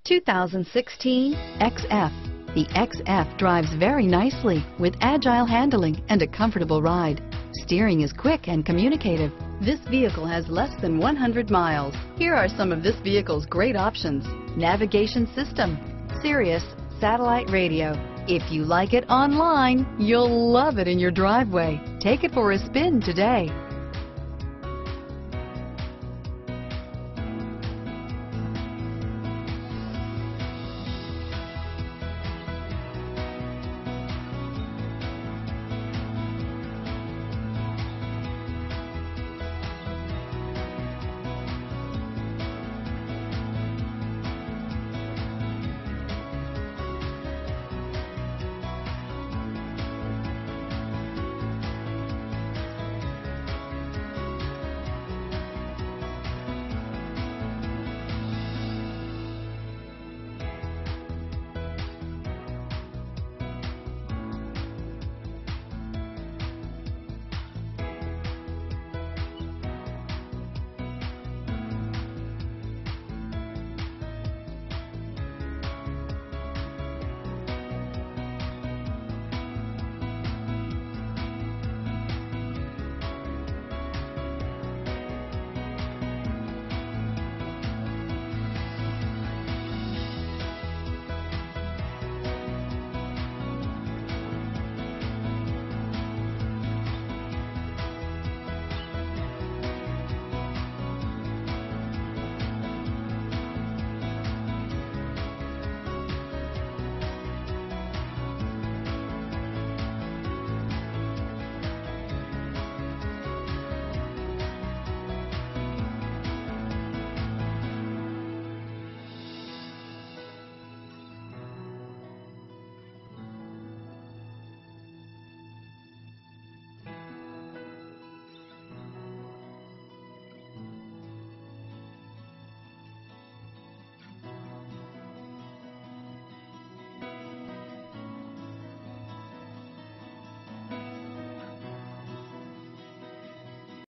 2016 XF. The XF drives very nicely with agile handling and a comfortable ride. Steering is quick and communicative. This vehicle has less than 100 miles. Here are some of this vehicle's great options: navigation system, Sirius satellite radio. If you like it online, you'll love it in your driveway. Take it for a spin today.